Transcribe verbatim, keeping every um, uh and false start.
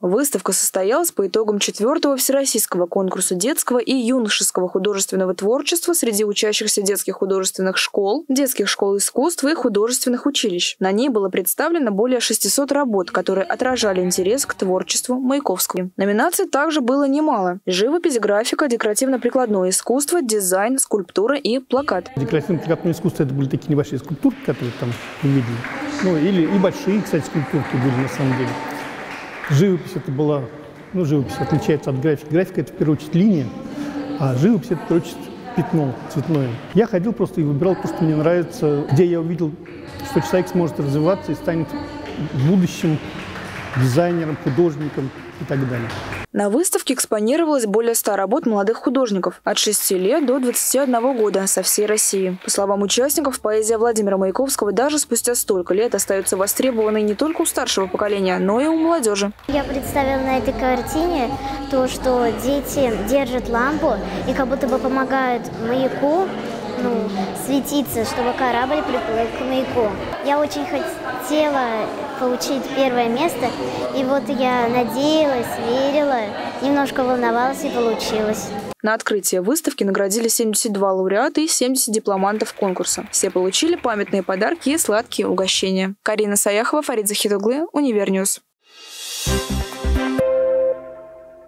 Выставка состоялась по итогам четвертого всероссийского конкурса детского и юношеского художественного творчества среди учащихся детских художественных школ, детских школ искусств и художественных училищ. На ней было представлено более шестисот работ, которые отражали интерес к творчеству Маяковского. Номинаций также было немало: живопись, графика, декоративно-прикладное искусство, дизайн, скульптура и плакат. Декоративно-прикладное искусство — это были такие небольшие скульптуры, которые там вы видели. Ну, или и большие, кстати, скульптурки были на самом деле. Живопись это была, ну, живопись отличается от графики. Графика — это в первую очередь линия, а живопись — это в первую очередь пятно цветное. Я ходил просто и выбирал то, что мне нравится, где я увидел, что человек сможет развиваться и станет в будущем дизайнером, художником и так далее. На выставке экспонировалось более ста работ молодых художников от шести лет до двадцати одного года со всей России. По словам участников, поэзия Владимира Маяковского даже спустя столько лет остается востребованной не только у старшего поколения, но и у молодежи. Я представила на этой картине то, что дети держат лампу и как будто бы помогают маяку, ну, светиться, чтобы корабль приплыл к маяку. Я очень хотела получить первое место, и вот я надеялась, верила, немножко волновалась, и получилось. На открытие выставки наградили семьдесят два лауреата и семьдесят дипломантов конкурса. Все получили памятные подарки и сладкие угощения. Карина Саяхова, Фарид Захитоглы, Универньюз.